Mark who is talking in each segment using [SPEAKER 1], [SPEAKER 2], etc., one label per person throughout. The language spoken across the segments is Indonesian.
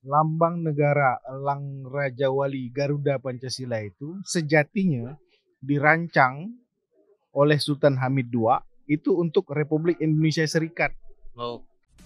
[SPEAKER 1] lambang negara Elang Raja Wali Garuda Pancasila itu sejatinya dirancang oleh Sultan Hamid II itu untuk Republik Indonesia Serikat.
[SPEAKER 2] Oh.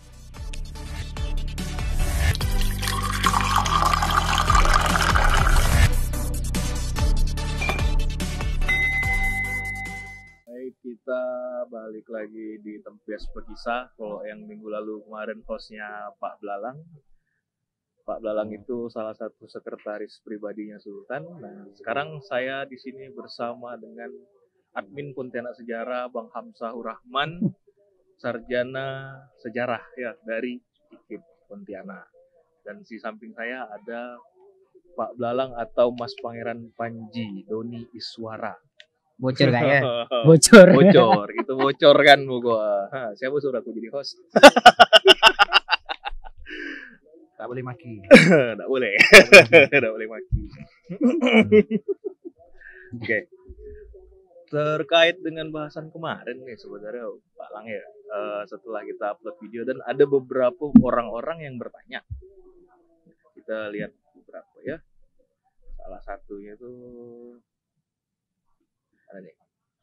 [SPEAKER 2] Baik, kita balik lagi di Tempias Berkisah. Kalau yang minggu lalu kemarin hostnya Pak Blalang. Pak Blalang itu salah satu sekretaris pribadinya Sultan. Nah, sekarang saya di sini bersama dengan admin Pontianak Sejarah Bang Hamzahur Rahman, sarjana sejarah ya dari IKIP Pontianak. Dan di samping saya ada Pak Blalang atau Mas Pangeran Panji Doni Iswara.
[SPEAKER 3] Bocor gak ya? Bocor.
[SPEAKER 2] Bocor, itu bocor kan gua. Siapa suruh aku jadi host?
[SPEAKER 1] Tak boleh maki.
[SPEAKER 2] Nggak boleh. Nggak boleh maki. Oke. Terkait dengan bahasan kemarin nih sebenarnya Pak Lang ya, setelah kita upload video dan ada beberapa orang-orang yang bertanya. Kita lihat beberapa ya. Salah satunya itu ada nih.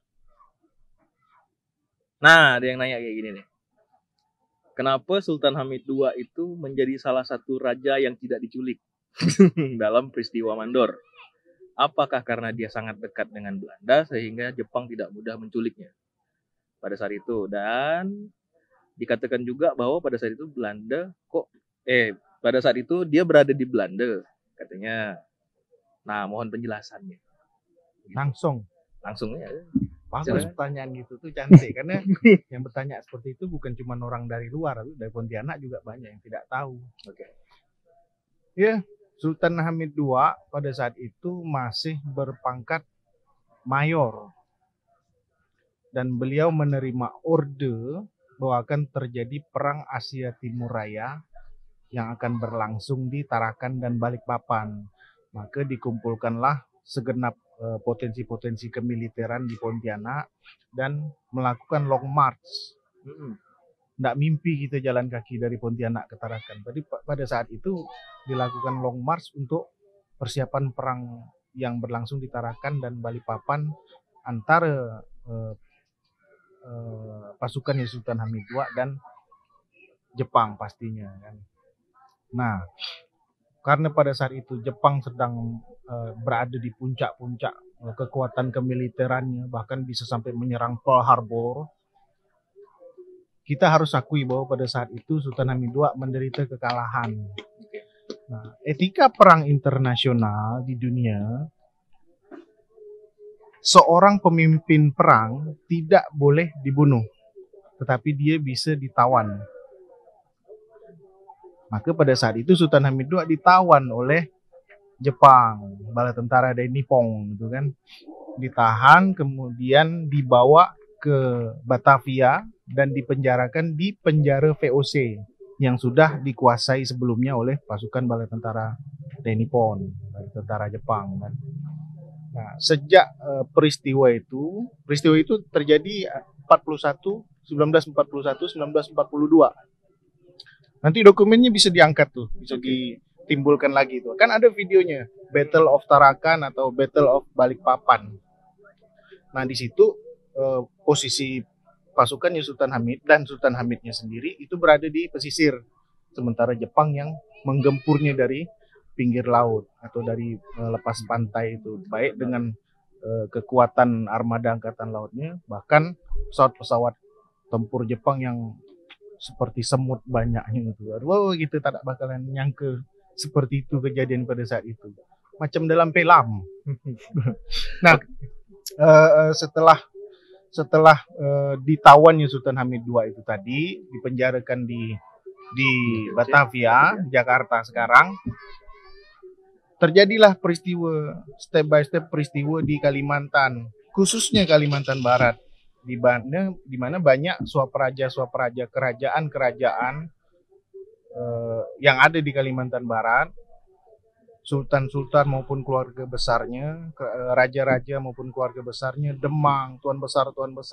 [SPEAKER 2] Nah, ada yang nanya kayak gini nih. Kenapa Sultan Hamid II itu menjadi salah satu raja yang tidak diculik dalam peristiwa Mandor? Apakah karena dia sangat dekat dengan Belanda sehingga Jepang tidak mudah menculiknya pada saat itu? Dan dikatakan juga bahwa pada saat itu pada saat itu dia berada di Belanda katanya. Nah, mohon penjelasannya.
[SPEAKER 1] Langsung
[SPEAKER 2] Ya.
[SPEAKER 1] bagus pertanyaan gitu tuh cantik karena yang bertanya seperti itu bukan cuma orang dari luar, dari Pontianak juga banyak yang tidak tahu.
[SPEAKER 2] Oke.
[SPEAKER 1] Ya, Sultan Hamid II pada saat itu masih berpangkat mayor dan beliau menerima orde bahwa akan terjadi perang Asia Timur Raya yang akan berlangsung di Tarakan dan Balikpapan. Maka dikumpulkanlah segenap potensi-potensi kemiliteran di Pontianak dan melakukan long march. Nggak mimpi kita jalan kaki dari Pontianak ke Tarakan. Jadi pada saat itu dilakukan long march untuk persiapan perang yang berlangsung di Tarakan dan Balikpapan antara pasukan Sultan Hamid II dan Jepang pastinya kan. Nah, karena pada saat itu Jepang sedang berada di puncak-puncak kekuatan kemiliterannya, bahkan bisa sampai menyerang Pearl Harbor. Kita harus akui bahwa pada saat itu Sultan Hamid II menderita kekalahan. Nah, etika perang internasional di dunia, seorang pemimpin perang tidak boleh dibunuh, tetapi dia bisa ditawan. Maka pada saat itu Sultan Hamid II ditawan oleh Jepang, bala tentara dari Nippon gitu kan. Ditahan kemudian dibawa ke Batavia dan dipenjarakan di penjara VOC yang sudah dikuasai sebelumnya oleh pasukan bala tentara dari Nippon, bala tentara Jepang kan. Nah, sejak peristiwa itu terjadi 1941, 1942. Nanti dokumennya bisa diangkat tuh, bisa ditimbulkan lagi tuh. Kan ada videonya, Battle of Tarakan atau Battle of Balikpapan. Nah, di situ posisi pasukan Sultan Hamid dan Sultan Hamidnya sendiri itu berada di pesisir. Sementara Jepang yang menggempurnya dari pinggir laut atau dari lepas pantai itu, baik dengan kekuatan armada angkatan lautnya, bahkan pesawat-pesawat tempur Jepang yang seperti semut banyaknya gitu. Wow, gitu tak bakalan nyangka seperti itu kejadian pada saat itu. Macam dalam film. Nah, setelah ditawannya Sultan Hamid II itu tadi, dipenjarakan di Batavia, Jakarta sekarang, terjadilah peristiwa, step by step peristiwa di Kalimantan, khususnya Kalimantan Barat. Di mana banyak swapraja kerajaan yang ada di Kalimantan Barat, sultan-sultan maupun keluarga besarnya, raja-raja maupun keluarga besarnya, demang, tuan besar,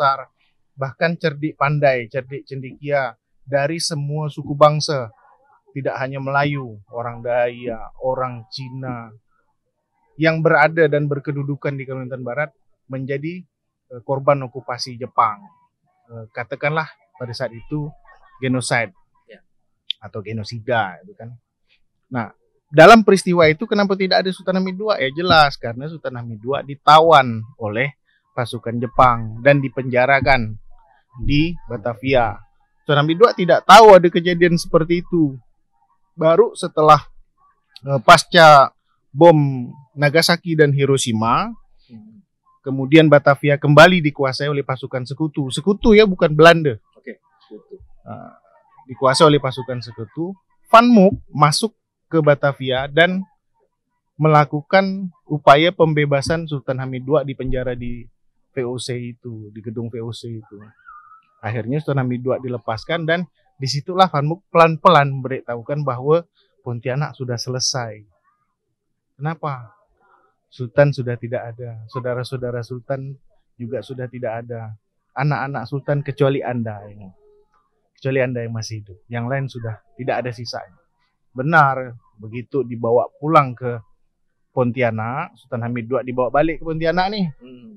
[SPEAKER 1] bahkan cerdik pandai, cerdik cendekia dari semua suku bangsa tidak hanya Melayu, orang Dayak, orang Cina yang berada dan berkedudukan di Kalimantan Barat menjadi korban okupasi Jepang. Katakanlah pada saat itu genocide atau genosida itu kan. Nah, dalam peristiwa itu kenapa tidak ada Sultan Hamid II? Ya jelas karena Sultan Hamid II ditawan oleh pasukan Jepang dan dipenjarakan di Batavia. Sultan Hamid II tidak tahu ada kejadian seperti itu. Baru setelah pasca bom Nagasaki dan Hiroshima, kemudian Batavia kembali dikuasai oleh pasukan sekutu. Sekutu ya, bukan Belanda.
[SPEAKER 2] Oke, sekutu.
[SPEAKER 1] Dikuasai oleh pasukan sekutu. Van Mook masuk ke Batavia dan melakukan upaya pembebasan Sultan Hamid II di penjara di VOC itu, di gedung VOC itu. Akhirnya Sultan Hamid II dilepaskan dan disitulah Van Mook pelan-pelan memberitahukan bahwa Pontianak sudah selesai. Kenapa? Sultan sudah tidak ada, saudara-saudara Sultan juga sudah tidak ada, anak-anak Sultan kecuali Anda yang masih hidup, yang lain sudah tidak ada sisanya. Benar, begitu dibawa pulang ke Pontianak, Sultan Hamid II dibawa balik ke Pontianak nih.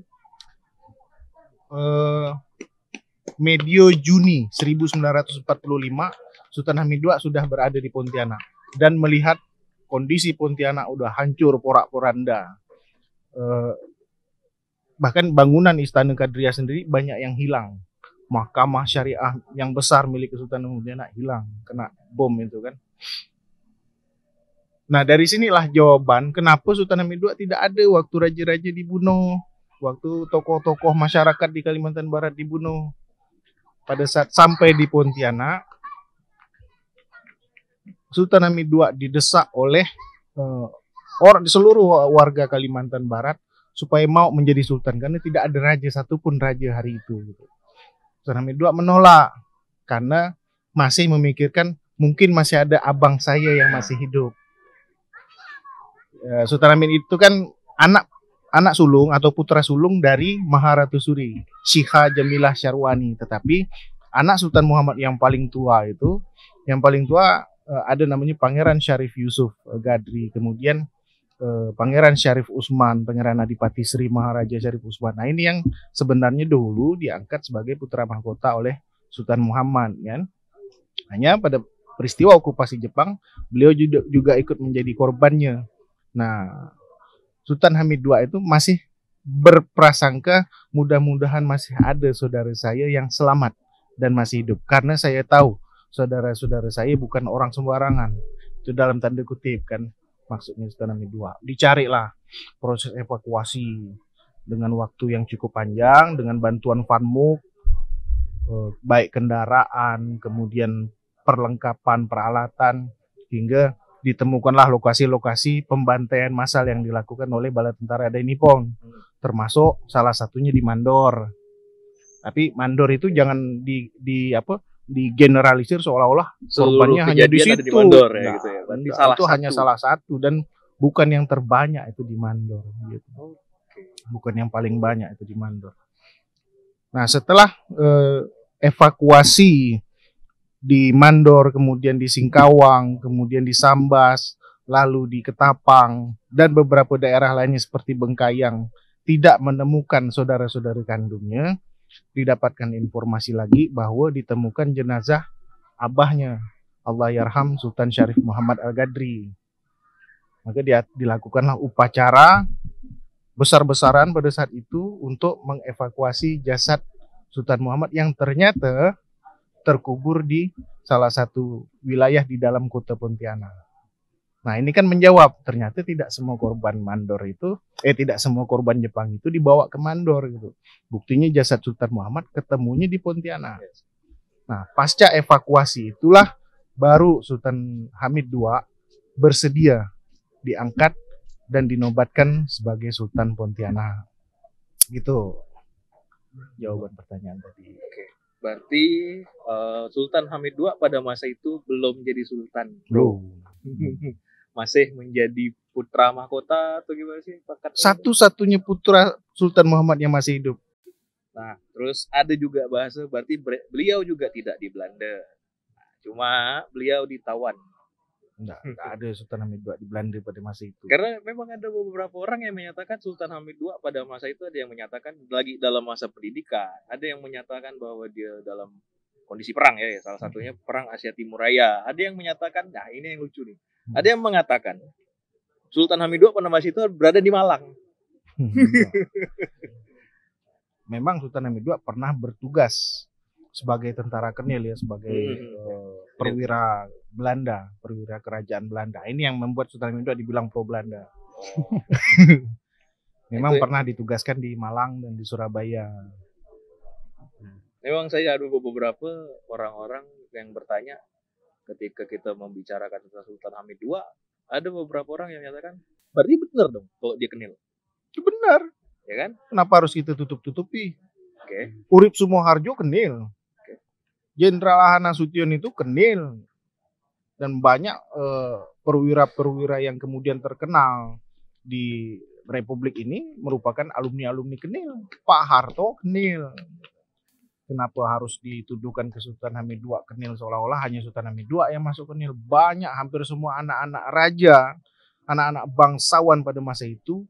[SPEAKER 1] Medio Juni 1945, Sultan Hamid II sudah berada di Pontianak dan melihat kondisi Pontianak udah hancur porak-poranda. Bahkan bangunan Istana Kadriah sendiri banyak yang hilang. Mahkamah Syariah yang besar milik Kesultanan Pontianak hilang kena bom itu kan. Nah, dari sinilah jawaban kenapa Sultan Hamid II tidak ada waktu raja-raja dibunuh, waktu tokoh-tokoh masyarakat di Kalimantan Barat dibunuh. Pada saat sampai di Pontianak, Sultan Hamid II didesak oleh orang seluruh warga Kalimantan Barat supaya mau menjadi sultan karena tidak ada raja satupun raja hari itu. Sultan Hamid II menolak karena masih memikirkan mungkin masih ada abang saya yang masih hidup. Sultan Hamid itu kan anak sulung atau putra sulung dari Maharatu Suri, Syiha Jamilah Syarwani. Tetapi anak Sultan Muhammad yang paling tua ada namanya Pangeran Syarif Yusuf Gadri, kemudian Pangeran Syarif Usman, Pangeran Adipati Sri Maharaja Syarif Usman. Nah, ini yang sebenarnya dulu diangkat sebagai putra mahkota oleh Sultan Muhammad, kan? Hanya pada peristiwa okupasi Jepang, beliau juga ikut menjadi korbannya. Nah, Sultan Hamid II itu masih berprasangka mudah-mudahan masih ada saudara saya yang selamat dan masih hidup. Karena saya tahu saudara-saudara saya bukan orang sembarangan. Itu dalam tanda kutip kan maksudnya Sultan Hamid II. Dicarilah proses evakuasi dengan waktu yang cukup panjang, dengan bantuan Van Mook, baik kendaraan, kemudian perlengkapan, peralatan, hingga ditemukanlah lokasi-lokasi pembantaian massal yang dilakukan oleh bala tentara Dai Nippon, termasuk salah satunya di Mandor. Tapi Mandor itu jangan digeneralisir seolah-olah korbannya hanya di situ.
[SPEAKER 2] Di Mandor, ya, gitu ya.
[SPEAKER 1] Itu hanya salah satu dan bukan yang terbanyak itu di Mandor. Gitu. Bukan yang paling banyak itu di Mandor. Nah, setelah evakuasi di Mandor, kemudian di Singkawang, kemudian di Sambas, lalu di Ketapang, dan beberapa daerah lainnya seperti Bengkayang, tidak menemukan saudara-saudara kandungnya, didapatkan informasi lagi bahwa ditemukan jenazah abahnya, Allahyarham Sultan Syarif Muhammad Al-Gadri. Maka dilakukanlah upacara besar-besaran pada saat itu untuk mengevakuasi jasad Sultan Muhammad yang ternyata terkubur di salah satu wilayah di dalam kota Pontianak. Nah, ini kan menjawab ternyata tidak semua korban Mandor itu, tidak semua korban Jepang itu dibawa ke Mandor gitu. Buktinya jasad Sultan Muhammad ketemunya di Pontianak. Nah, pasca evakuasi itulah baru Sultan Hamid II bersedia diangkat dan dinobatkan sebagai Sultan Pontianak. Gitu jawaban pertanyaan tadi.
[SPEAKER 2] Oke. Berarti Sultan Hamid II pada masa itu belum jadi sultan.
[SPEAKER 1] Belum.
[SPEAKER 2] Masih menjadi putra mahkota atau gimana sih?
[SPEAKER 1] Satu-satunya putra Sultan Muhammad yang masih hidup.
[SPEAKER 2] Nah, terus ada juga bahasa berarti beliau juga tidak di Belanda. Cuma beliau ditawan
[SPEAKER 1] Enggak ada Sultan Hamid II di Belanda pada masa itu.
[SPEAKER 2] Karena memang ada beberapa orang yang menyatakan Sultan Hamid II pada masa itu, ada yang menyatakan lagi dalam masa pendidikan, ada yang menyatakan bahwa dia dalam kondisi perang ya, salah satunya perang Asia Timur Raya. Ada yang menyatakan, nah ini yang lucu nih. Ada yang mengatakan Sultan Hamid II pada masa itu berada di Malang.
[SPEAKER 1] Memang Sultan Hamid II pernah bertugas sebagai tentara Kenil ya, sebagai perwira Belanda, perwira kerajaan Belanda. Ini yang membuat Sultan Hamid II dibilang pro Belanda. Memang pernah ditugaskan di Malang dan di Surabaya.
[SPEAKER 2] Memang saya ada beberapa orang-orang yang bertanya ketika kita membicarakan tentang Sultan Hamid II, ada beberapa orang yang menyatakan berarti benar dong kalau dia Kenil.
[SPEAKER 1] Itu benar.
[SPEAKER 2] Ya kan?
[SPEAKER 1] Kenapa harus kita tutup-tutupi?
[SPEAKER 2] Oke.
[SPEAKER 1] Urip Sumoharjo Kenil. Jenderal Ahana Sution itu Kenil. Dan banyak perwira-perwira yang kemudian terkenal di Republik ini merupakan alumni-alumni Kenil. Pak Harto Kenil. Kenapa harus dituduhkan ke Sultan Hamid II Kenil, seolah-olah hanya Sultan Hamid II yang masuk Kenil? Banyak, hampir semua anak-anak raja, anak-anak bangsawan pada masa itu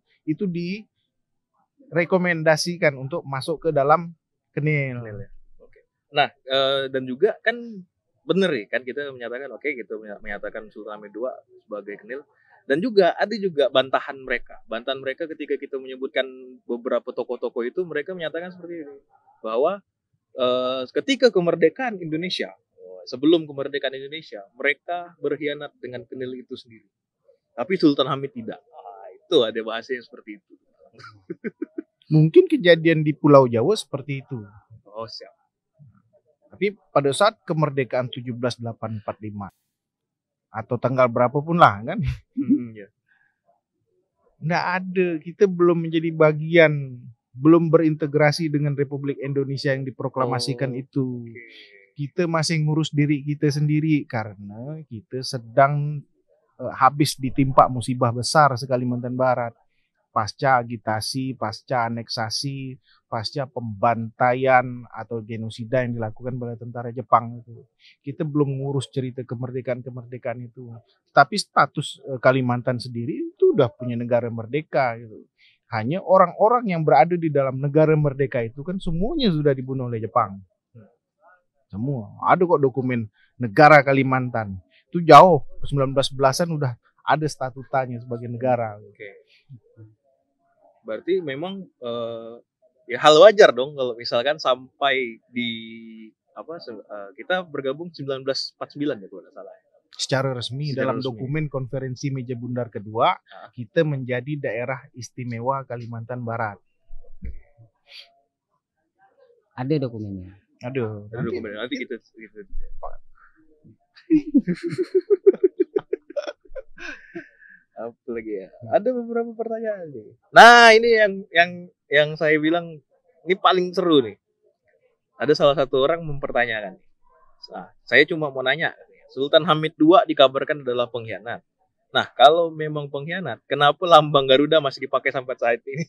[SPEAKER 1] direkomendasikan untuk masuk ke dalam Kenil.
[SPEAKER 2] Nah, dan juga kan bener nih, kan kita menyatakan kita menyatakan Sultan Hamid II sebagai Kenil, dan juga ada juga bantahan mereka ketika kita menyebutkan beberapa tokoh-tokoh itu, mereka menyatakan seperti ini, bahwa ketika kemerdekaan Indonesia, sebelum kemerdekaan Indonesia, mereka berkhianat dengan Kenil itu sendiri, tapi Sultan Hamid tidak. Itu ada bahasa yang seperti itu.
[SPEAKER 1] Mungkin kejadian di Pulau Jawa seperti itu.
[SPEAKER 2] Oh, siap.
[SPEAKER 1] Tapi pada saat kemerdekaan 17.845 atau tanggal berapapun lah kan, nggak ada, kita belum menjadi bagian, belum berintegrasi dengan Republik Indonesia yang diproklamasikan itu. Kita masih ngurus diri kita sendiri karena kita sedang habis ditimpa musibah besar Kalimantan Barat. Pasca agitasi, pasca aneksasi, pasca pembantaian atau genosida yang dilakukan oleh tentara Jepang itu. Kita belum ngurus cerita kemerdekaan itu. Tapi status Kalimantan sendiri itu udah punya negara merdeka gitu. Hanya orang-orang yang berada di dalam negara merdeka itu kan semuanya sudah dibunuh oleh Jepang. Semua. Ada kok dokumen negara Kalimantan. Itu jauh, 1911-an udah ada statutanya sebagai negara.
[SPEAKER 2] Berarti memang ya hal wajar dong kalau misalkan sampai di kita bergabung 1949 ya kalau tidak salah.
[SPEAKER 1] Secara resmi dalam dokumen konferensi meja bundar kedua, kita menjadi daerah istimewa Kalimantan Barat.
[SPEAKER 3] Ada dokumennya.
[SPEAKER 1] Ada
[SPEAKER 2] dokumennya. Nanti kita apa lagi ya? Ada beberapa pertanyaan nih. Nah, ini yang saya bilang ini paling seru nih. Ada salah satu orang mempertanyakan. Nah, saya cuma mau nanya, Sultan Hamid II dikabarkan adalah pengkhianat. Nah, kalau memang pengkhianat, kenapa lambang Garuda masih dipakai sampai saat ini?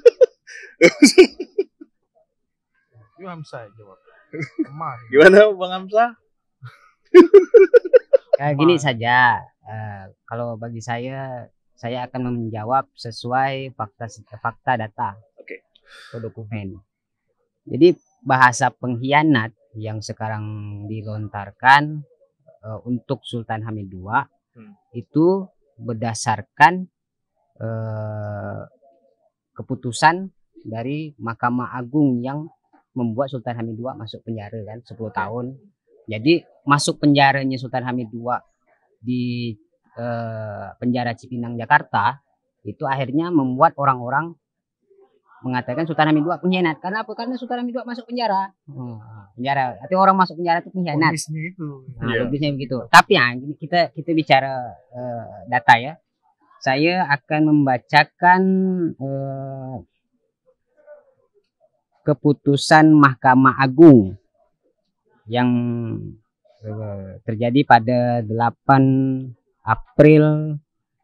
[SPEAKER 1] Itu Hamzah jawab.
[SPEAKER 2] Gimana Bang Hamzah?
[SPEAKER 3] Gini saja, kalau bagi saya akan menjawab sesuai fakta data atau dokumen. Jadi bahasa pengkhianat yang sekarang dilontarkan untuk Sultan Hamid II itu berdasarkan keputusan dari Mahkamah Agung yang membuat Sultan Hamid II masuk penjara kan 10 tahun. Jadi masuk penjaranya Sultan Hamid II di penjara Cipinang Jakarta itu akhirnya membuat orang-orang mengatakan Sultan Hamid II pengkhianat. Karena apa? Karena Sultan Hamid II masuk penjara. Penjara. Artinya orang masuk penjara itu pengkhianat.
[SPEAKER 1] Logisnya itu.
[SPEAKER 3] Logisnya begitu. Tapi ya kita bicara data ya. Saya akan membacakan keputusan Mahkamah Agung yang terjadi pada 8 April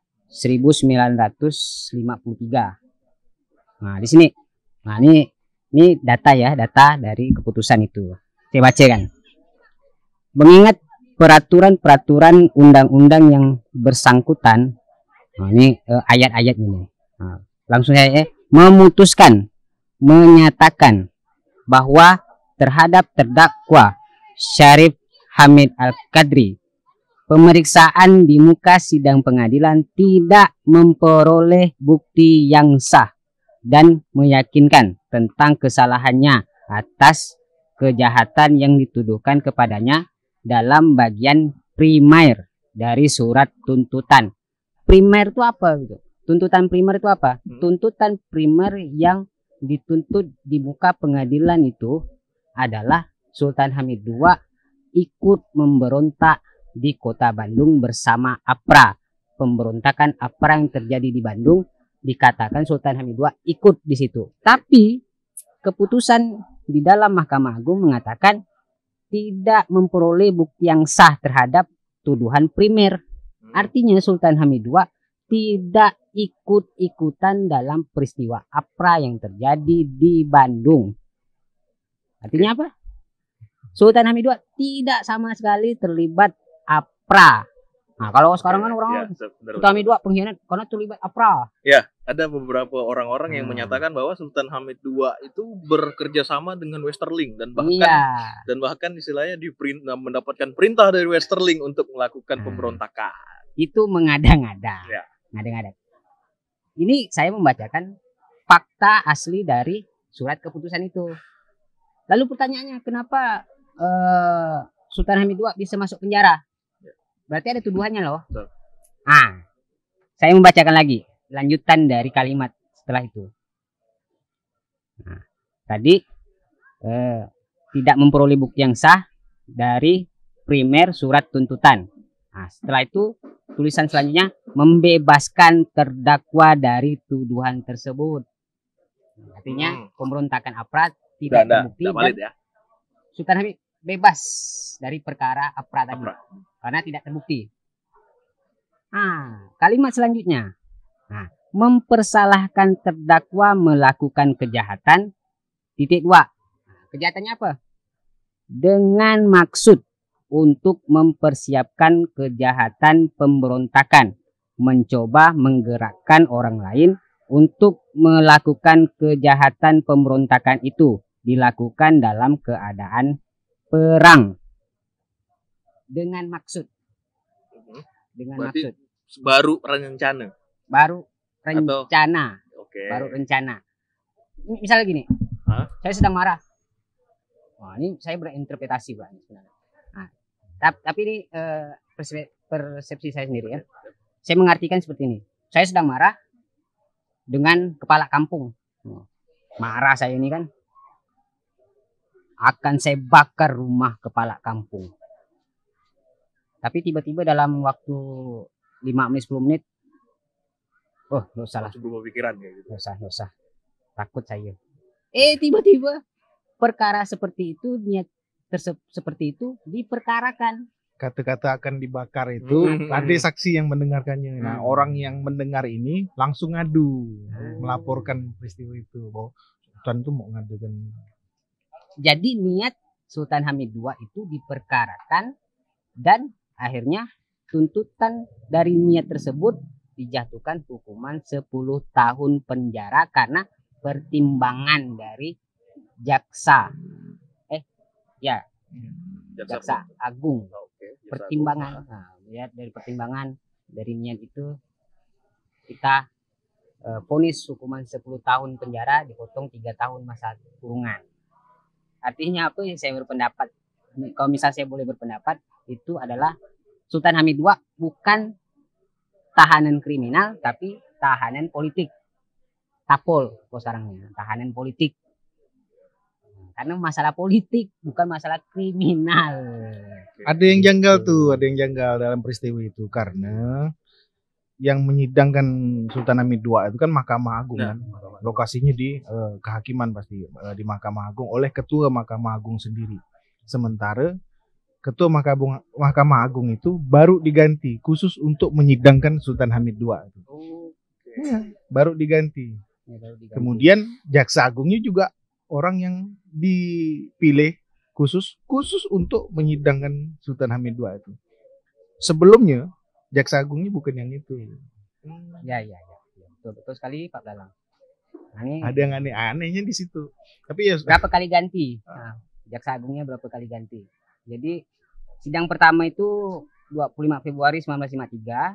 [SPEAKER 3] 1953. Nah, di sini. Nah, ini data ya, data dari keputusan itu. Saya baca kan. peraturan-peraturan undang-undang yang bersangkutan. Nah, ini ayat-ayat ini. Nah, langsung saya memutuskan, menyatakan bahwa terhadap terdakwa Syarif Hamid Al-Qadri, pemeriksaan di muka sidang pengadilan tidak memperoleh bukti yang sah dan meyakinkan tentang kesalahannya atas kejahatan yang dituduhkan kepadanya dalam bagian primer dari surat tuntutan. Primer itu apa gitu? Tuntutan primer itu apa? Tuntutan primer yang dituntut di muka pengadilan itu adalah Sultan Hamid II ikut memberontak di kota Bandung bersama APRA. Pemberontakan APRA yang terjadi di Bandung dikatakan Sultan Hamid II ikut di situ. Tapi keputusan di dalam Mahkamah Agung mengatakan tidak memperoleh bukti yang sah terhadap tuduhan primer. Artinya Sultan Hamid II tidak ikut-ikutan dalam peristiwa APRA yang terjadi di Bandung. Artinya apa? Sultan Hamid II tidak sama sekali terlibat APRA. Nah, kalau sekarang kan orang Sultan Hamid II pengkhianat karena terlibat APRA.
[SPEAKER 2] Ya, ada beberapa orang-orang yang menyatakan bahwa Sultan Hamid II itu bekerja sama dengan Westerling dan bahkan istilahnya mendapatkan perintah dari Westerling untuk melakukan pemberontakan.
[SPEAKER 3] Itu mengada-ngada.
[SPEAKER 2] Ya.
[SPEAKER 3] Ngada-ngada. Ini saya membacakan fakta asli dari surat keputusan itu. Lalu pertanyaannya, kenapa Sultan Hamid II bisa masuk penjara? Berarti ada tuduhannya loh. Saya membacakan lagi lanjutan dari kalimat setelah itu. Nah, tadi tidak memperoleh bukti yang sah dari primer surat tuntutan. Nah, setelah itu tulisan selanjutnya membebaskan terdakwa dari tuduhan tersebut. Artinya pemberontakan APRA tidak terbukti dan ya. Sultan Hamid bebas dari perkara APRA tadi karena tidak terbukti. Kalimat selanjutnya, mempersalahkan terdakwa melakukan kejahatan. Titik 2. Kejahatannya apa? Dengan maksud untuk mempersiapkan kejahatan pemberontakan, mencoba menggerakkan orang lain untuk melakukan kejahatan pemberontakan itu dilakukan dalam keadaan perang. Dengan maksud.
[SPEAKER 2] Berarti baru rencana.
[SPEAKER 3] Baru rencana. Misalnya gini, saya sedang marah. Ini saya berinterpretasi Pak sebenarnya. Tapi ini persepsi saya sendiri ya. Saya mengartikan seperti ini. Saya sedang marah dengan kepala kampung. Marah saya ini kan. Akan saya bakar rumah kepala kampung. Tapi tiba-tiba dalam waktu 5 menit 10 menit. Oh, nggak usah lah.
[SPEAKER 2] Berubah pikiran kayak gitu.
[SPEAKER 3] Nggak usah. Takut saya. Tiba-tiba perkara seperti itu, niat seperti itu diperkarakan.
[SPEAKER 1] Kata-kata akan dibakar itu ada saksi yang mendengarkannya. Nah, orang yang mendengar ini langsung ngadu, melaporkan peristiwa itu. Bahwa Sultan itu mau ngadukan.
[SPEAKER 3] Jadi niat Sultan Hamid II itu diperkarakan dan akhirnya tuntutan dari niat tersebut dijatuhkan hukuman 10 tahun penjara karena pertimbangan dari jaksa agung. Pertimbangan. Lihat dari pertimbangan dari niat itu kita vonis hukuman 10 tahun penjara dipotong 3 tahun masa kurungan. Artinya apa yang saya berpendapat, kalau misalnya saya boleh berpendapat, itu adalah Sultan Hamid II bukan tahanan kriminal tapi tahanan politik. Tapol sekarang tahanan politik. Karena masalah politik bukan masalah kriminal.
[SPEAKER 1] Ada yang janggal dalam peristiwa itu karena yang menyidangkan Sultan Hamid II itu kan Mahkamah Agung kan. Lokasinya di kehakiman pasti di Mahkamah Agung oleh Ketua Mahkamah Agung sendiri. Sementara Ketua Mahkamah Agung itu baru diganti khusus untuk menyidangkan Sultan Hamid II. Baru diganti. Kemudian Jaksa Agungnya juga orang yang dipilih khusus untuk menyidangkan Sultan Hamid II itu. Sebelumnya Jaksa Agungnya bukan yang itu.
[SPEAKER 3] Ya. Betul sekali Pak Belalang. Ini
[SPEAKER 1] Ada yang aneh-anehnya di situ. Tapi ya
[SPEAKER 3] berapa kali ganti? Nah, Jaksa Agungnya berapa kali ganti? Jadi sidang pertama itu 25 Februari 1953.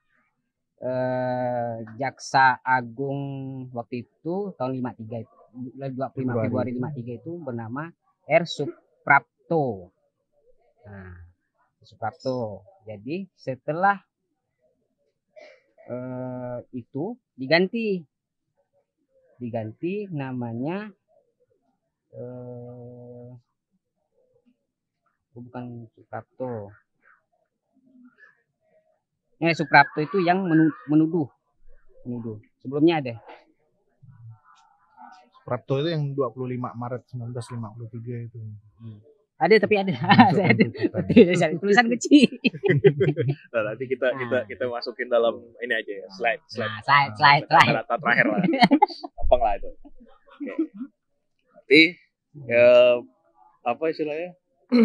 [SPEAKER 3] Jaksa Agung waktu itu tahun 53 itu 25 Februari 53 itu bernama R. Suprapto. Nah, Suprapto. Jadi setelah itu diganti namanya bukan Suprapto. Suprapto itu yang menuduh. Sebelumnya ada.
[SPEAKER 1] Prapto itu yang 25 Maret 1953 itu.
[SPEAKER 3] Ada tapi ada. Ada tulisan kecil.
[SPEAKER 2] Nah, nanti kita masukin dalam ini aja ya, slide. Data terakhir lah. Gampang lah itu. Oke. Tapi apa istilahnya?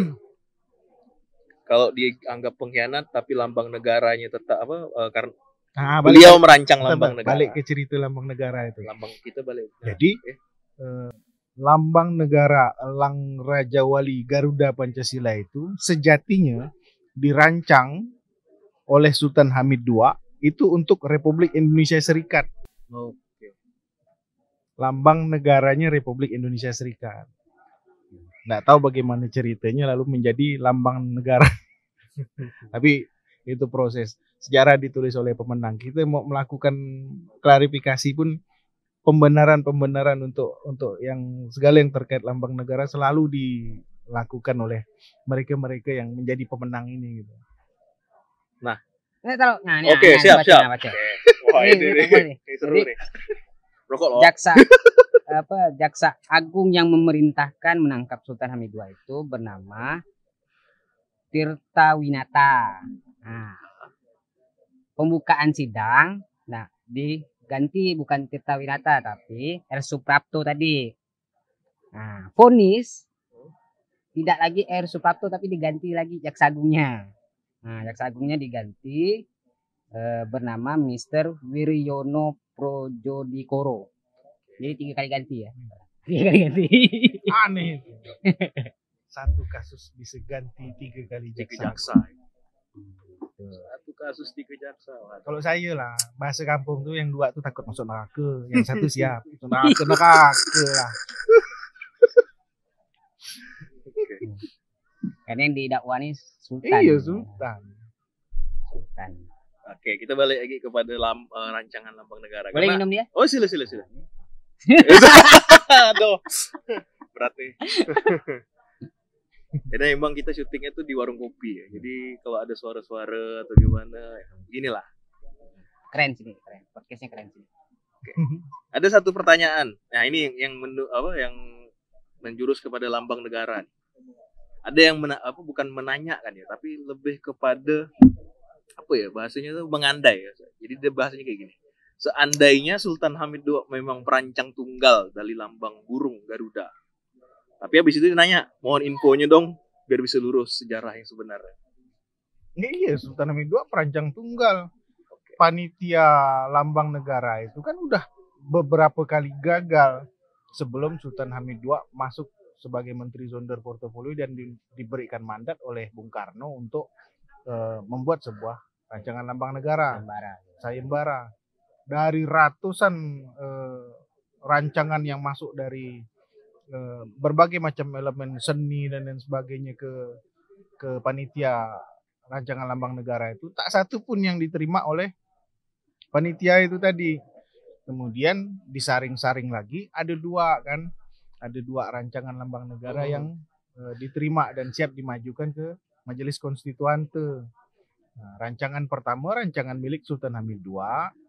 [SPEAKER 2] Kalau dianggap pengkhianat tapi lambang negaranya tetap karena beliau merancang lambang negara.
[SPEAKER 1] Balik ke cerita lambang negara itu.
[SPEAKER 2] Lambang kita balik.
[SPEAKER 1] Jadi lambang negara Elang Raja Wali Garuda Pancasila itu sejatinya dirancang oleh Sultan Hamid II itu untuk Republik Indonesia Serikat.
[SPEAKER 2] Oke.
[SPEAKER 1] Lambang negaranya Republik Indonesia Serikat. Nggak tahu bagaimana ceritanya lalu menjadi lambang negara. Tapi itu proses sejarah ditulis oleh pemenang. Kita mau melakukan klarifikasi pun pembenaran untuk yang segala yang terkait lambang negara selalu dilakukan oleh mereka yang menjadi pemenang ini gitu.
[SPEAKER 2] Nah,
[SPEAKER 3] oke,
[SPEAKER 2] siap. Wah, ini seru nih. Rokok loh.
[SPEAKER 3] Jaksa Agung yang memerintahkan menangkap Sultan Hamid II itu bernama Tirtawinata. Nah, pembukaan sidang diganti bukan Tirtawinata tapi R. Suprapto tadi. Nah, vonis tidak lagi R. Suprapto tapi diganti lagi Jaksa Agungnya. Nah, Jaksa Agungnya diganti bernama Mr. Wiryono Projodikoro. Jadi 3 kali ganti ya. 3 kali ganti.
[SPEAKER 1] Aneh itu. Satu kasus bisa ganti 3 kali jaksa.
[SPEAKER 2] Satu kasus 3 jaksa.
[SPEAKER 1] Kalau saya lah, bahasa kampung tuh yang 2 tuh takut masuk neraka, yang 1 siap masuk neraka lah.
[SPEAKER 3] Karena yang didakwa nih Sultan.
[SPEAKER 1] Iya, Sultan.
[SPEAKER 2] Oke, kita balik lagi kepada rancangan lambang negara.
[SPEAKER 3] Boleh minum dia?
[SPEAKER 2] Oh, sila. Aduh, berat nih. Jadi emang kita syutingnya tuh di warung kopi ya. Jadi kalau ada suara-suara atau gimana, inilah.
[SPEAKER 3] Keren sini, keren. Podcastnya keren sini.
[SPEAKER 2] Oke. Ada satu pertanyaan. Nah ini yang menjurus kepada lambang negara. Ada yang bukan menanyakan ya, tapi lebih kepada bahasanya tuh mengandai ya. Jadi dia bahasanya kayak gini. Seandainya Sultan Hamid II memang perancang tunggal dari lambang burung Garuda. Tapi habis itu dia nanya, mohon infonya dong biar bisa lurus sejarah yang sebenarnya.
[SPEAKER 1] Iya, Sultan Hamid II perancang tunggal. Panitia lambang negara itu kan udah beberapa kali gagal sebelum Sultan Hamid II masuk sebagai Menteri Sonder Portofolio dan diberikan mandat oleh Bung Karno untuk membuat sebuah rancangan lambang negara. Sayembara. Dari ratusan rancangan yang masuk dari berbagai macam elemen seni dan lain sebagainya ke panitia rancangan lambang negara itu, tak satu pun yang diterima oleh panitia itu tadi. Kemudian disaring-saring lagi, ada 2 rancangan lambang negara yang diterima dan siap dimajukan ke Majelis Konstituante. Nah, rancangan pertama, rancangan milik Sultan Hamid II.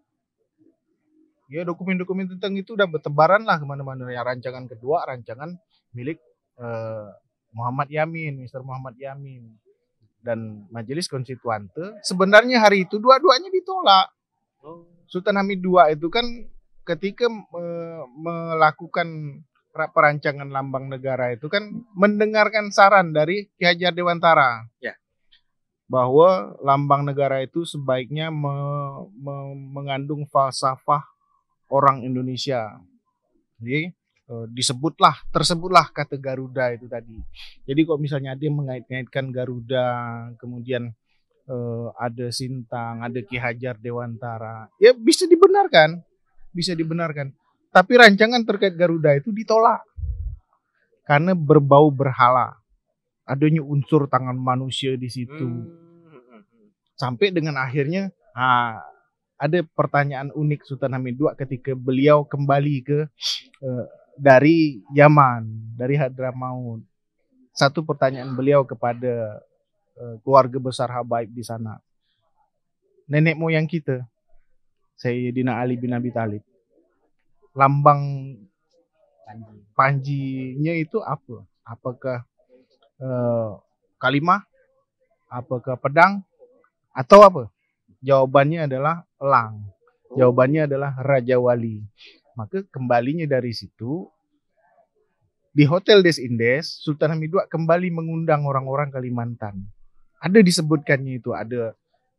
[SPEAKER 1] Ya, dokumen-dokumen tentang itu udah bertebaran lah kemana-mana. Ya, rancangan kedua, rancangan milik Muhammad Yamin, Mr. Muhammad Yamin. Dan Majelis Konstituante, sebenarnya hari itu dua-duanya ditolak. Sultan Hamid II itu kan ketika melakukan perancangan lambang negara itu kan mendengarkan saran dari Ki Hajar Dewantara.
[SPEAKER 2] Ya.
[SPEAKER 1] Bahwa lambang negara itu sebaiknya mengandung falsafah orang Indonesia. Jadi tersebutlah kata Garuda itu tadi. Jadi kalau misalnya ada yang mengait-ngaitkan Garuda, kemudian ada Sintang, ada Ki Hajar Dewantara, ya bisa dibenarkan. Tapi rancangan terkait Garuda itu ditolak karena berbau berhala. Adanya unsur tangan manusia di situ. Sampai dengan akhirnya ada pertanyaan unik Sultan Hamid II ketika beliau kembali dari Yaman, dari Hadramaut. Satu pertanyaan beliau kepada keluarga besar Habaib di sana. Nenek moyang kita, Sayyidina Ali bin Abi Thalib, lambang panjinya itu apa? Apakah kalimah? Apakah pedang? Atau apa? Jawabannya adalah elang. Jawabannya adalah Raja Wali. Maka kembalinya dari situ, di Hotel Des Indes, Sultan Hamid II kembali mengundang orang-orang Kalimantan. Ada disebutkannya itu, ada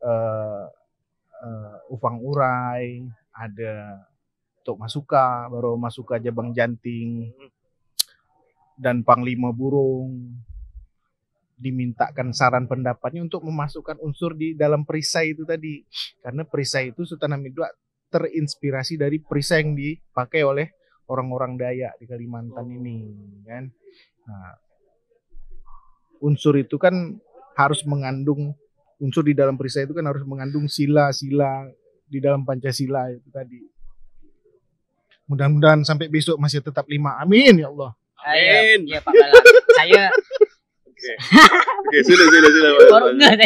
[SPEAKER 1] Ufang Urai, ada Tok Masuka, Baro Masuka Jabang Janting, dan Panglima Burung. Dimintakan saran pendapatnya untuk memasukkan unsur di dalam perisai itu tadi. Karena perisai itu Sultan Hamid II terinspirasi dari perisai yang dipakai oleh orang-orang Dayak di Kalimantan ini, kan. Nah, unsur itu kan harus mengandung, unsur di dalam perisai itu kan harus mengandung sila-sila di dalam Pancasila itu tadi. Mudah-mudahan sampai besok masih tetap 5. Amin ya Allah.
[SPEAKER 2] Amin.
[SPEAKER 3] Ya Pak Galang. Saya
[SPEAKER 2] Oke, sudah.
[SPEAKER 3] baru enggak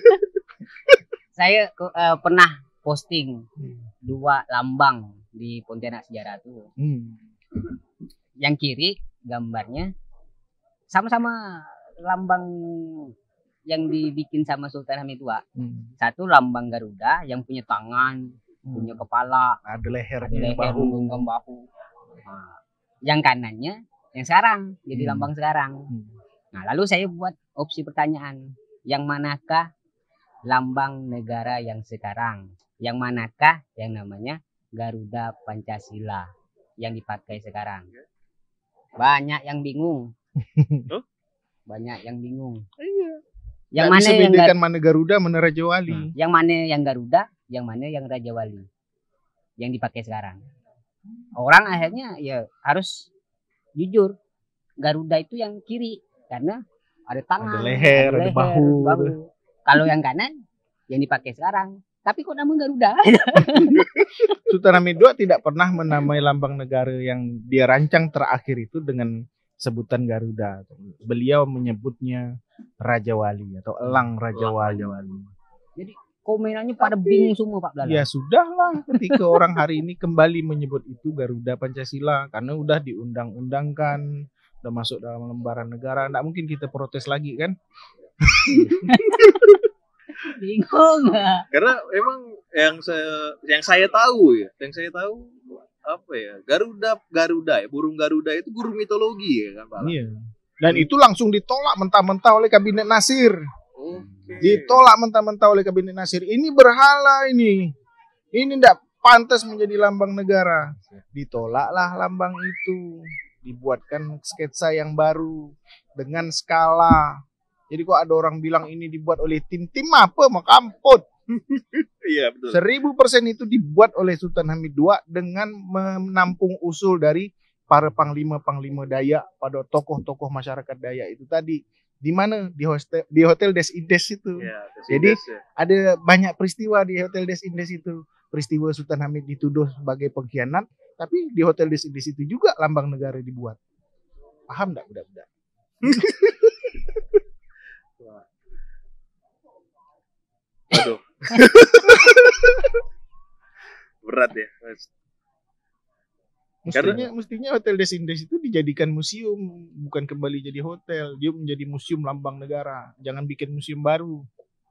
[SPEAKER 3] saya pernah posting 2 lambang di Pontianak Sejarah tuh. Yang kiri gambarnya sama-sama lambang yang dibikin sama Sultan Hamid II. Satu lambang Garuda yang punya tangan, punya kepala,
[SPEAKER 1] ada lehernya,
[SPEAKER 3] bahu. Nah, yang kanannya yang sekarang jadi lambang sekarang. Nah, lalu saya buat opsi pertanyaan, yang manakah lambang negara yang sekarang? Yang manakah yang namanya Garuda Pancasila yang dipakai sekarang? Banyak yang bingung. Banyak yang bingung.
[SPEAKER 1] Iya.
[SPEAKER 3] Yang mana yang
[SPEAKER 1] mana Garuda, mana Raja Wali?
[SPEAKER 3] Yang mana yang Garuda, yang mana yang Raja Wali? Yang dipakai sekarang. Orang akhirnya ya harus jujur. Garuda itu yang kiri karena ada tangan,
[SPEAKER 1] ada leher, ada bahu.
[SPEAKER 3] Kalau yang kanan yang dipakai sekarang, tapi kok nama Garuda?
[SPEAKER 1] Sultan Hamid II tidak pernah menamai lambang negara yang dia rancang terakhir itu dengan sebutan Garuda. Beliau menyebutnya Raja Wali atau Elang Raja Wali.
[SPEAKER 3] Jadi komenannya pada bingung semua Pak Blalang.
[SPEAKER 1] Ya sudahlah, ketika orang hari ini kembali menyebut itu Garuda Pancasila karena udah diundang-undangkan, udah masuk dalam lembaran negara, nggak mungkin kita protes lagi kan?
[SPEAKER 3] Bingung.
[SPEAKER 2] Karena emang yang saya tahu apa ya, Garuda ya, burung Garuda itu guru mitologi ya kan Pak?
[SPEAKER 1] Iya. Dan itu langsung ditolak mentah-mentah oleh Kabinet Nasir.
[SPEAKER 2] Oke.
[SPEAKER 1] Ditolak mentah-mentah oleh Kabinet Nasir. Ini berhala ini. Ini tidak pantas menjadi lambang negara. Ditolaklah lambang itu. Dibuatkan sketsa yang baru dengan skala. Jadi kok ada orang bilang ini dibuat oleh tim apa? Makamput.
[SPEAKER 2] Iya betul.
[SPEAKER 1] 1000% itu dibuat oleh Sultan Hamid II dengan menampung usul dari para panglima-panglima Dayak, pada tokoh-tokoh masyarakat Dayak itu tadi. Di mana? Di Hotel Des Indes itu.
[SPEAKER 2] Ya,
[SPEAKER 1] Jadi ada banyak peristiwa di Hotel Des Indes itu. Peristiwa Sultan Hamid dituduh sebagai pengkhianat, tapi di Hotel Des Indes itu juga lambang negara dibuat. Paham enggak budak-budak?
[SPEAKER 2] Aduh. Berat ya.
[SPEAKER 1] Mestinya Hotel Des Indes itu dijadikan museum, bukan kembali jadi hotel. Dia menjadi museum lambang negara. Jangan bikin museum baru.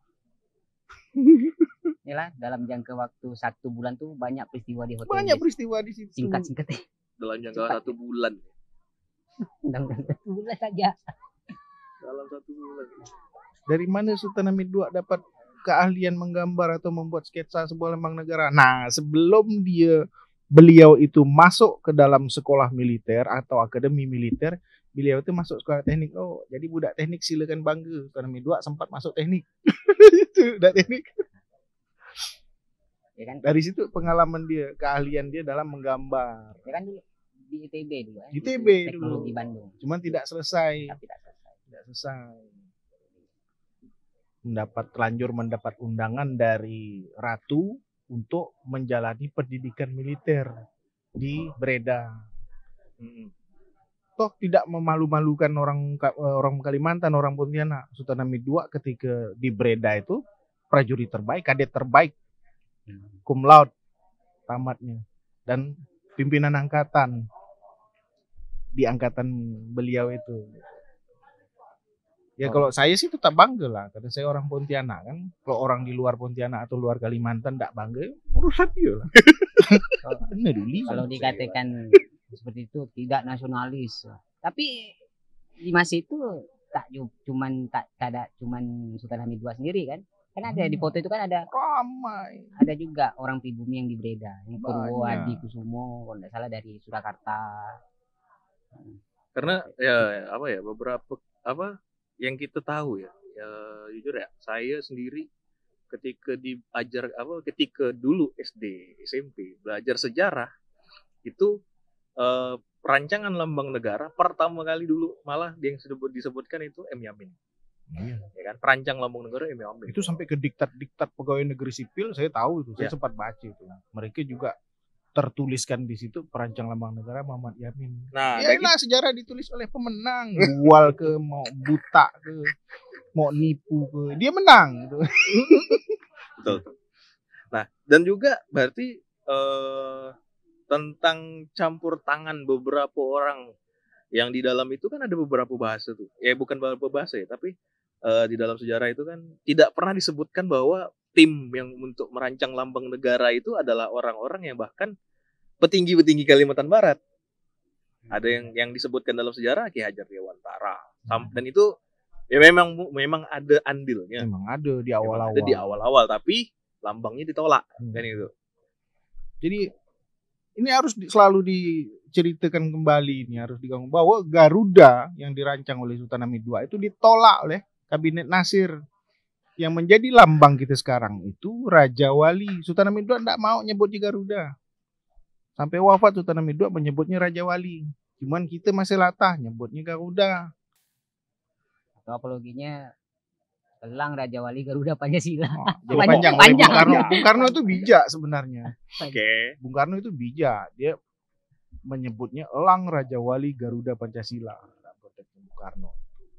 [SPEAKER 3] Inilah dalam jangka waktu 1 bulan tuh banyak peristiwa di hotel.
[SPEAKER 1] Banyak peristiwa di situ.
[SPEAKER 3] Singkat-singkat.
[SPEAKER 2] Dalam jangka 1 bulan.
[SPEAKER 3] Undang-undang 1 bulan saja.
[SPEAKER 2] Dalam 1 bulan.
[SPEAKER 1] Dari mana Sultan Hamid II dapat keahlian menggambar atau membuat sketsa sebuah lambang negara? Nah, sebelum beliau itu masuk ke dalam sekolah militer atau akademi militer, beliau itu masuk sekolah teknik. Oh, jadi budak teknik silakan bangga. Sultan Hamid II sempat masuk teknik. Itu budak teknik.
[SPEAKER 3] Ya kan?
[SPEAKER 1] Dari situ pengalaman dia, keahlian dia dalam menggambar.
[SPEAKER 3] Ya kan dulu di ITB dulu ya.
[SPEAKER 1] Di ITB
[SPEAKER 3] Teknologi
[SPEAKER 1] dulu.
[SPEAKER 3] Bandung.
[SPEAKER 1] Cuman tidak selesai.
[SPEAKER 3] Tapi tidak selesai.
[SPEAKER 1] Tidak selesai. Terlanjur mendapat undangan dari ratu untuk menjalani pendidikan militer di Breda. Toh tidak memalu-malukan orang Kalimantan, orang Pontianak. Sultan Hamid II ketika di Breda itu prajurit terbaik, kadet terbaik, cum laude tamatnya, dan pimpinan angkatan di angkatan beliau itu. Ya kalau saya sih tetap bangga lah, karena saya orang Pontianak kan. Kalau orang di luar Pontianak atau luar Kalimantan tidak bangga, urusan dia lah.
[SPEAKER 3] Kalau dikatakan seperti itu tidak nasionalis. Tapi di masa itu tak ada cuman Sultan Hamid II sendiri kan. Kan ada di foto itu kan ada
[SPEAKER 1] ramai.
[SPEAKER 3] Ada juga orang pribumi yang di Breda, yang Purwo
[SPEAKER 1] Banyak.
[SPEAKER 3] Adi Kusumo, kalau tidak salah dari Surakarta.
[SPEAKER 2] Karena ya apa ya, beberapa apa yang kita tahu ya jujur ya, saya sendiri ketika dulu SD SMP belajar sejarah itu perancangan lambang negara pertama kali dulu malah yang disebutkan itu M. Yamin.
[SPEAKER 1] Iya.
[SPEAKER 2] Ya kan, perancang lambang negara M. Yamin.
[SPEAKER 1] Itu sampai ke diktat pegawai negeri sipil, saya tahu itu, saya
[SPEAKER 2] Ya.
[SPEAKER 1] sempat baca itu. Mereka juga tertuliskan di situ perancang lambang negara Muhammad Yamin.
[SPEAKER 2] Nah,
[SPEAKER 1] Ya lah, sejarah ditulis oleh pemenang. Bual ke, mau buta ke, mau nipu ke, dia menang. Gitu.
[SPEAKER 2] betul. Nah, dan juga berarti tentang campur tangan beberapa orang yang di dalam itu kan ada beberapa bahasa tuh. Ya bukan beberapa bahasa ya, tapi di dalam sejarah itu kan tidak pernah disebutkan bahwa tim yang untuk merancang lambang negara itu adalah orang-orang yang bahkan petinggi-petinggi Kalimantan Barat. Ada yang disebutkan dalam sejarah Ki Hajar Dewantara. Dan itu ya memang ada andilnya.
[SPEAKER 1] Memang ada di
[SPEAKER 2] Memang
[SPEAKER 1] awal-awal.
[SPEAKER 2] ada di awal-awal, tapi lambangnya ditolak kan itu.
[SPEAKER 1] Jadi ini harus selalu diceritakan kembali, ini harus diganggu bahwa Garuda yang dirancang oleh Sultan Hamid II itu ditolak oleh Kabinet Nasir. Yang menjadi lambang kita sekarang itu Raja Wali. Sultan Hamid II tidak mau nyebutnya Garuda. Sampai wafat Sultan Hamid II menyebutnya Raja Wali. Cuman kita masih latah nyebutnya Garuda.
[SPEAKER 3] Atau apologinya Elang Raja Wali Garuda Pancasila.
[SPEAKER 1] Oh, jadi panjang.
[SPEAKER 3] Panjang.
[SPEAKER 1] Bung Karno itu bijak sebenarnya.
[SPEAKER 2] Oke.
[SPEAKER 1] Bung Karno itu bijak. Dia menyebutnya Elang Raja Wali Garuda Pancasila. Bung Karno.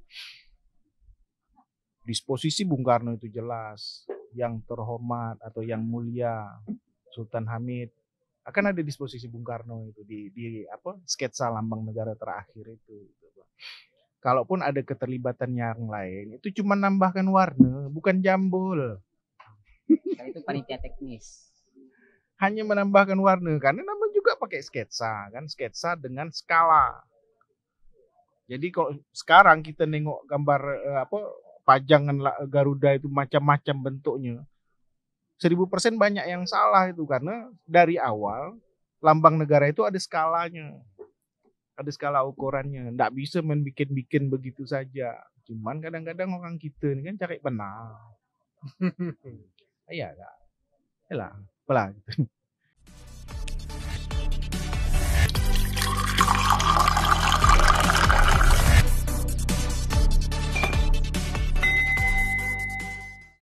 [SPEAKER 1] Disposisi Bung Karno itu jelas. Yang terhormat atau yang mulia Sultan Hamid. Akan ada disposisi Bung Karno itu di sketsa lambang negara terakhir itu. Kalaupun ada keterlibatan yang lain, itu cuma nambahkan warna, bukan jambul.
[SPEAKER 3] Nah, itu panitia teknis.
[SPEAKER 1] Hanya menambahkan warna, karena nama juga pakai sketsa, kan sketsa dengan skala. Jadi kalau sekarang kita nengok gambar pajangan Garuda itu macam-macam bentuknya, 1000% banyak yang salah itu karena dari awal lambang negara itu ada skalanya. Ada skala ukurannya, nggak bisa bikin begitu saja. Cuman kadang-kadang orang kita ini kan cari benar. Iya, lah, pelan.